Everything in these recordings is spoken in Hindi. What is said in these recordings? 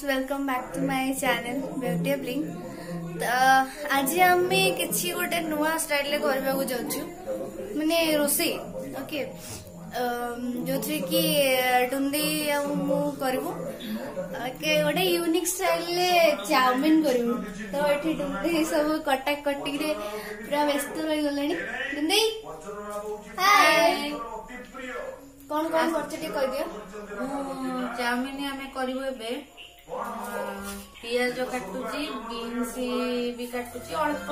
Welcome back to my channel beauty bling. तो आज आम किसी गोटे नुआ स्टाइल करने को जाऊँ माने रोसे ओके जो थी कि टुंदी करूँ गोटे यूनिक स्टाइल चाउमिन करूँ। तो ये टुंदी सब कटा कटिक पूरा व्यस्त रही गला। टुंदी हाय कौन कौन करते कह दियो। चाउमिन आम करें पियाज काटुची बीन्स भी काटुची अल्प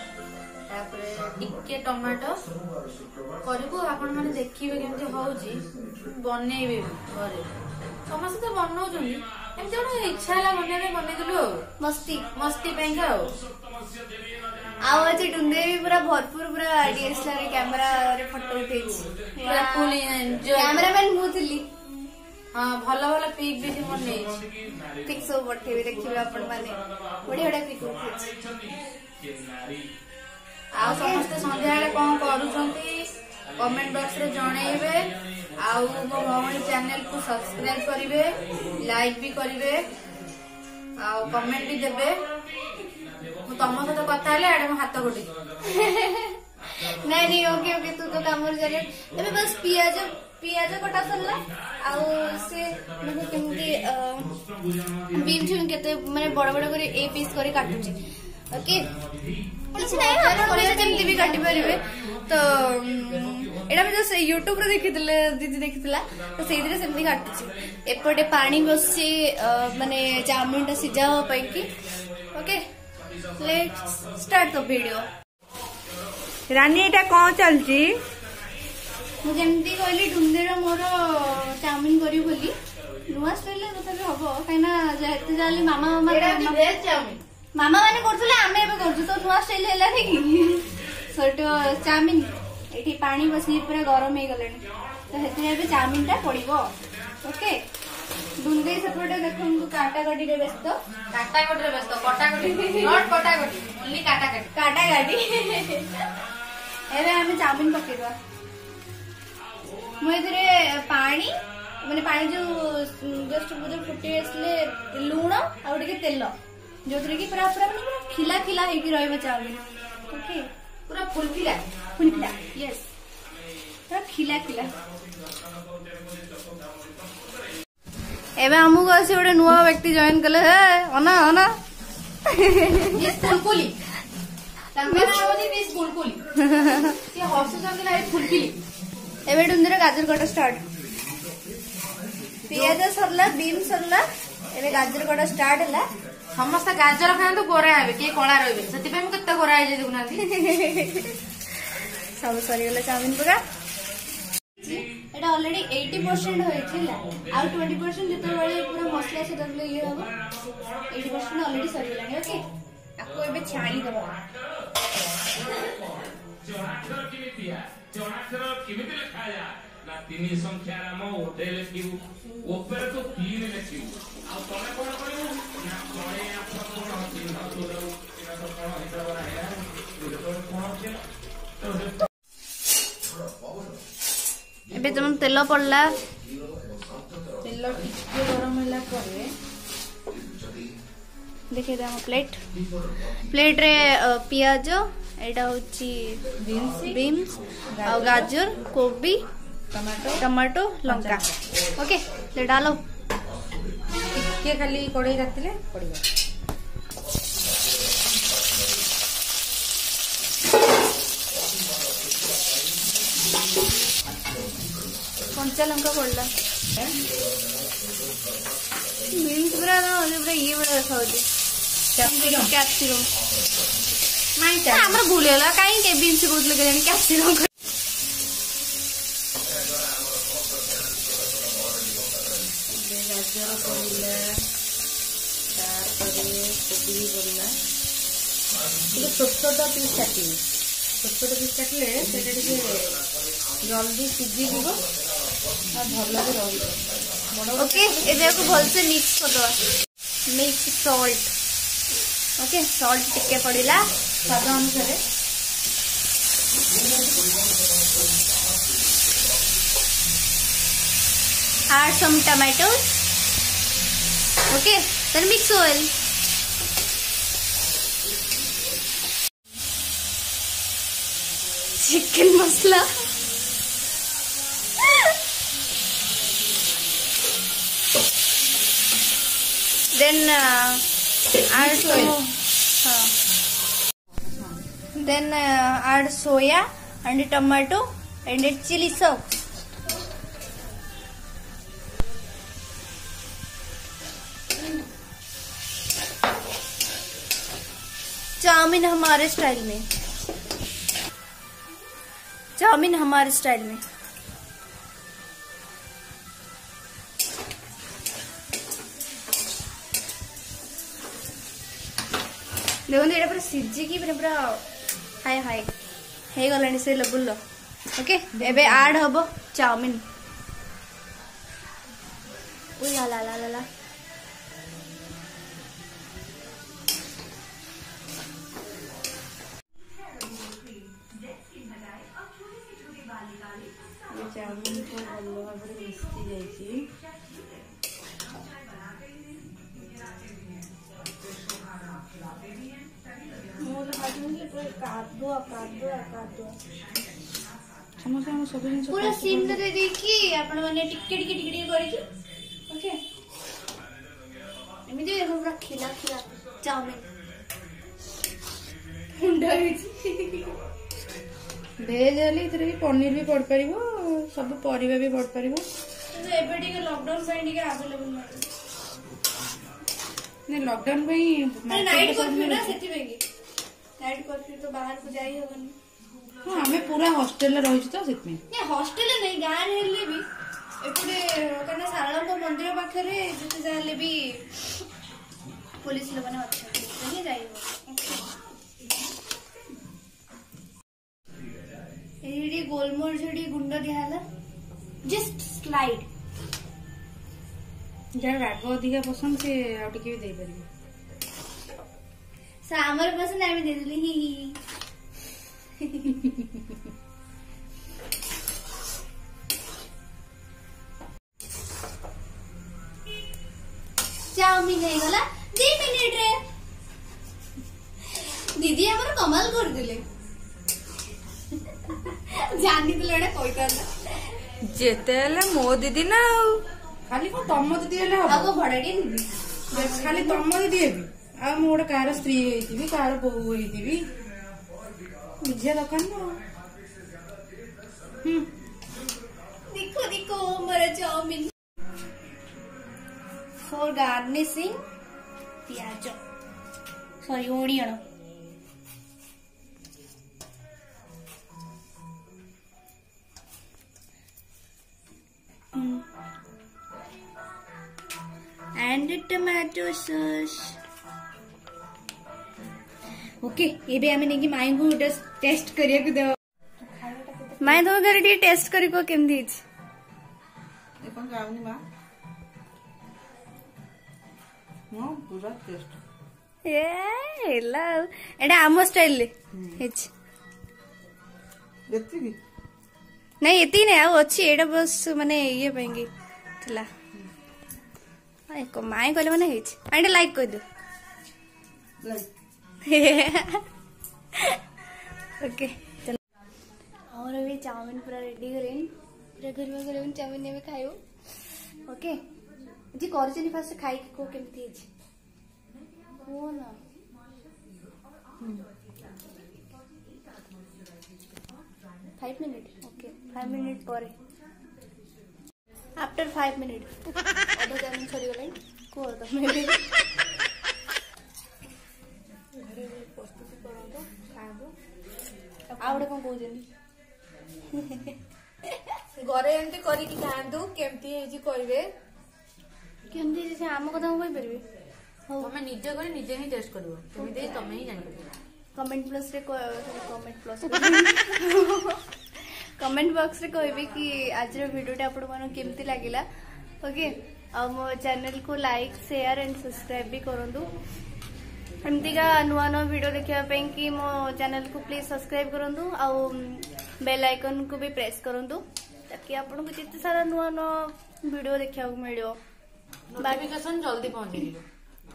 टिके टमाटो करू आपण मैंने देखिए केमती होउची बनइबे घरे समस्त तो बनाऊँ एमती गोटे इच्छा है बनईदेलु मस्ती मस्ती आज टुंदे भी पूरा भरपूर पूरा डीएसएलआर कैमेरा रे फोटो उठे पूरा फुल एंजॉय कैमरामैन मु थिली। हाँ भल भल पिक भी मन नहीं पिक सब पठेबे देखिबे आपण माने बड़ी बड़ा पिक उठे आ समस्त संध्या कौन करूछंती कमेंट बॉक्स रे जणैबे आ मो भौणी चैनल को सब्सक्राइब करिवे लाइक भी करिवे आ कमेंट भी देबे। तुम सहित कथा हेले हाथ गोटे नहीं नहीं ओके ओके तू तो काम चले तबे बस पियाज पियाज कटा सरला आउ से मतलब केमती बीन केते माने बड़ बड़ करे ए पीस करे काटुची ओके कुछ नहीं हम जेमती भी काटी परिबे। तो एडा मैं जस्ट यूट्यूब रे देखितले दीदी देखितला तो सेही रे सेमती काटुची एपटे पानी बसची माने चाउमिन ता सिजाव पई की okay let's start the video. रानी एटा कौन चलची मुझे कहली डुंदेर मोर चाउमिन करी बोली नुआ स्टाइल तथापि हम कहीं जेते जाली मामा मामा माने करथले आमे एबे करजु तो नुआ स्टाइल हैला कि सोटो चाउमिन एठी पानी बसी पूरा गरम हे गलेनी तो हेते एबे चाउमिन टा पड़िबो ओके। डुंदे सेपटे देखो काटा काटी रे व्यस्त कटा कटी नॉट कटा कटी ओनली काटा काटी एबे आमे चाउमिन पकेइबा मुझे पानी माने पानी जो जस्ट बुझे फुटी आसले लुण आ तेल जो कि पूरा पूरा माने खिला खिला हेकी रहइबो चाउमिन ओके पूरा फुलफिला यस पूरा खिला खिला। एबे हमको आसी गोटे नुआ व्यक्ति जॉइन कले हे अना अना ये फुलफुली तंगे ना होनी मिस फुलफुली ये हॉस्पिटल के लाइट फुलफिली। एबे डुंदीर गाजर कटा स्टार्ट पियाज सरला बीन सरला एबे गाजर कटा स्टार्ट हला समस्त गाजर खाए तो गोरा हे के कला रहबे सेति पे हम कत्ते गोरा हे जे देखुना सब सरी गला चाउमिन पूरा एटा ऑलरेडी 80% होइथिला आ 20% जतो बळे पूरा मसला से दबले ये हबो 80% ऑलरेडी सरी गलानी ओके आपको एबे छाणी दबो जनाक्षर केमिति लिखाया ना तीन संख्या नाम ओटे लिखिबु ऊपर तो तीन लिखिबु आ तने कोन करिवु ना तने आप कोन तीन तो तीन तो कोन हिसाब रहा है तो कोन के एबे तुम तेल पड़ला तेल टिके गरम होला करे देखिए दाम प्लेट रे पियाज एटा होची बीन्स और गाजर कोबी टमाटो लंका ओके ले डालो टिके खाली कड़ाई रातिले पड़िबो कंचा लंका पड़ला बीन्स पूरा ये बड़ा देखा कैप्सिकम नहीं हमरा भूल गला काई के बीन्स बहुत लगे जानी कैप्सिकम गाजर पड़ला तारपरे कोबी पड़ला ये छोट पीस काटले सेटा टिके जल्दी सिझी जीवो आ भल भी रहिबो ओके एबे को भल से मिक्स कर दो मिक्स सॉल्ट ओके सॉल्ट टिके पड़िला स्वाद अनुसार add some tomatoes. Okay, then mix oil. Chicken masala. Then add add soya and tomato and chili sauce. Chowmein हमारे स्टाइल में, चाउमीन हमारे स्टाइल में। देखो ये पूरा सिझिकी पूरा हाय हाय हे गलानी से लेवल। ओके एबे ऐड हबो चाउमीन। ओ ला ला ला ला चाउमीन को भल भाव मिसी जाइए। पूरा सिम दे देखी आपण माने टिके टिके टिके टिके करी ओके एमिति देखो पूरा खिला खिला चाउमीन हुंडा भेज वाली इतरे भी पनीर भी पड़ परिबो सब परिबा भी पड़ परिबो। एबे टिके लॉकडाउन पे टिके अवेलेबल ने लॉकडाउन पे नाइट कर्फ्यू ना सेति बेगी नाइट कर्फ्यू तो बाहर को जाई होबनी। हां हमें पूरा हॉस्टल रही तो सेत में ये हॉस्टल नहीं गान हेले भी एपटे कने सारंग मंदिर पाखरे जते जाले भी पुलिस लोग ने अच्छा नहीं जाई हो। एडी गोलमोर जेडी गुंड दिहाला जस्ट स्लाइड जरा राग अधिका पसंद से आ टिके भी दे परिबो। सामर पसंद आमी दे देली ही चाउमीन है गला 2 मिनिट रे दीदी हमर कमाल कर दिले जानी दिले ने कोई करना जेतेले मो दीदी ना खाली को तम दीदी हेले हो आगो भड़ाडी दीदी खाली तम दीदी हेबी आ मो गोटे कार स्त्री हेतिबी कार बहु हेतिबी बुझे दरकार ना। देखो देखो मेरा चाउमीन फॉर गार्निशिंग प्याज sorry onion and tomato sauce. Okay एबे आमे नेकी माई को टेस्ट करिया को दे माई तो घर टी टेस्ट करी को केमदी छ देखो गावनी मा नो पूरा टेस्ट ए हेला एडा आमो स्टाइल ले हेच एती की नहीं एती ने आ अछि एडा बस माने ये पेंगी थला आई को माई कहले माने हेच एंड लाइक कर दो लाइक ओके चलो और अभी चाउमीन पूरा रेडी करें पूरा घर में करें चाउमीन ने खायो ओके जी करछनी फास्ट खाई को केमती अछि को ना 5 मिनट ओके 5 मिनट पर आफ्टर 5 मिनट अधा चाउमीन छोड़ी गलाई को तो मेरे आवड़े कौन कहते घरे एमती करिकी खांतु केमती हेजी करिवे केमती जे आम कथा को कहि परबे तमे निजे करे निजे ही टेस्ट करबो तुम दे तमे ही जानि परबो कमेंट बॉक्स रे कहबे कि आज रो वीडियोटा आपण मानो केमती लागिला ओके आ मो चैनल को लाइक शेयर एंड सब्सक्राइब भी करंतु एमती का नुआ नुआ वीडियो देखा कि मो चैनल को प्लीज सब्सक्राइब करंतु आ बेल आइकन को भी प्रेस करंतु ताकि आपन को जिते सारा नुआ नुआ वीडियो देखा मिलियो नोटिफिकेशन जल्दी पहुंची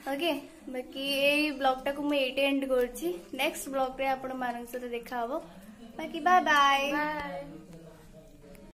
ओके बाकी यही ब्लॉग टाक मुझे एंड कर नेक्स्ट ब्लॉग रे आपण मान सहित देखा बाकी बाय बाय।